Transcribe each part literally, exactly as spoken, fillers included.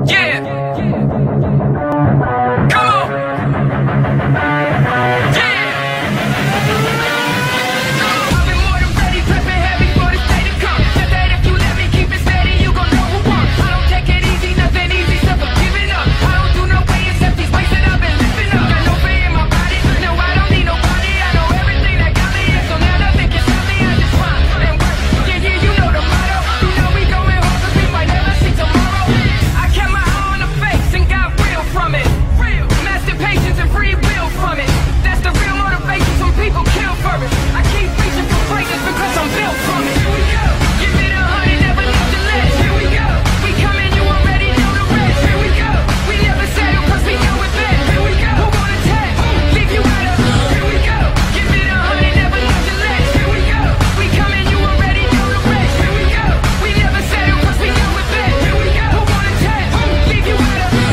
Yeah. Come on. Yeah. I've been more than ready, prepping heavy for this day to come. Said that if you let me keep it steady, you gon' know who won. I don't take it easy, nothing easy, except for giving up. I don't do no way except these ways that I've been lifting up. Got no fear in my body, no, I don't need nobody. I know everything that got me, and so now nothing can stop me. I just grind and work. Yeah, yeah, you know the motto. You know we going hard, cause we might never see tomorrow. I kept my eye on the fakes and got real from it. Real, master patience and free will from it. That's the real motivation, some people kill for it. I keep reaching for greatness because I'm built from it. Here we go, give it a hundred, never left the ledge. Here we go, we coming, you already know the rest. Here we go, we never settle cause we know it best. Here we go, who wanna tag, leave you out of. Here we go, give it a hundred, never left the ledge. Here we go, we coming, you already know the rest. Here we go, we never settle cause we know it best. Here we go, who wanna tag, leave you out of.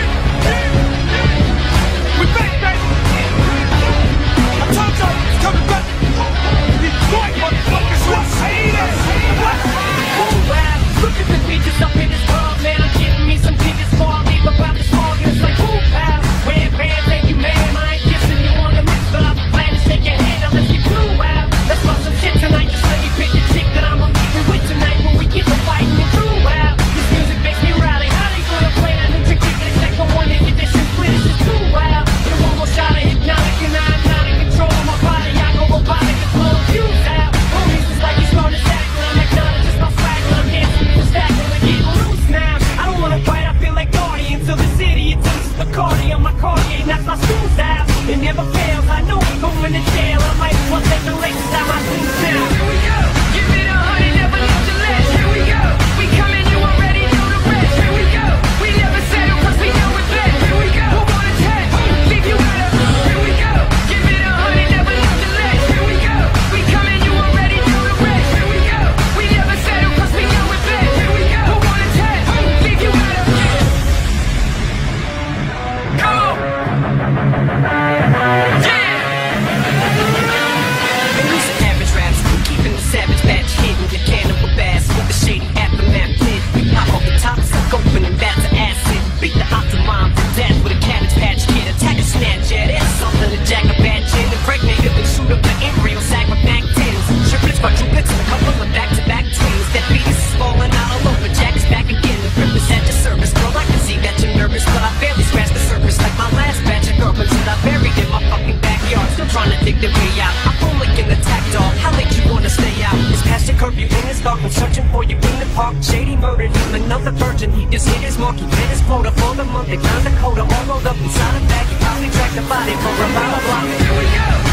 We back, baby. I told y'all it's coming back. Detroit, motherfuckers, what? Say that. What? Oh wow, look at the bitches up in this world, man. I'm getting me some tickets before I leave about this morning. It's like, ooh, pal, wear pants, thank you, man. I ain't kissing you on the lips, but I'm planning to shake your hand. Now let's get blue out. Let's bust some shit tonight. Just let me pick the chick that I'ma leave you with tonight when we get to fighting it through out. This music makes me rally. How they gonna play that new trick? It's like the one that get this shit split. It's just too wild. You one more shot of hypnotic and I'm not in control of my body. I go robotic and blow the fuse out. Homies is like he's starting to stack when I'm acknowledged just my swag when I'm dancing with the stack and we're getting loose now. I don't wanna fight, I feel like Guardian till the city it tells the Cardi on my Cartier, knocks my shoes out. It never fails, I know I'm going to jail. I might as well take the laces out my shoes now. Here we go, give it a hundred, never left the ledge. Here we go, we coming, you already know the rest. Here we go, we never settle cause we know it best. Here we go, who wanna tag, leave you out of. Here we go, give it a hundred, never left the ledge. Here we go, we coming, you already know the rest. Here we go, we never settle cause we know it best. Here we go, who wanna tag, leave you out of. Come on. Yeah. Release the average raps, keeping the savage batch hidden. Your cannibal bass with the shady aftermath lid. We pop off the tops like opening bats of acid. Beat the optimum to death with a cabbage patch kid. Attack a snatch at it. Something to jack a bad chin. Impregnate it and shoot up the embryo sack with back tens. Triplets, quadruplets, and a couple of back-to-back twins. That fetus is falling out all over. Jack is back again. The grip is at your service. Girl, I can see that you're nervous, but I barely scratched the surface like my last batch of girlfriends that I buried in my fucking backyard. Still trying to dig the way out. I'm only in the tack dog. How late you wanna stay out? It's past your curfew and it's dark. I'm searching for you in the park. Shady murdered him, another virgin. He just hit his mark. He hit his quota for the month. They found the coda all rolled up inside a bag. He probably tracked the body for about a block. Here we go.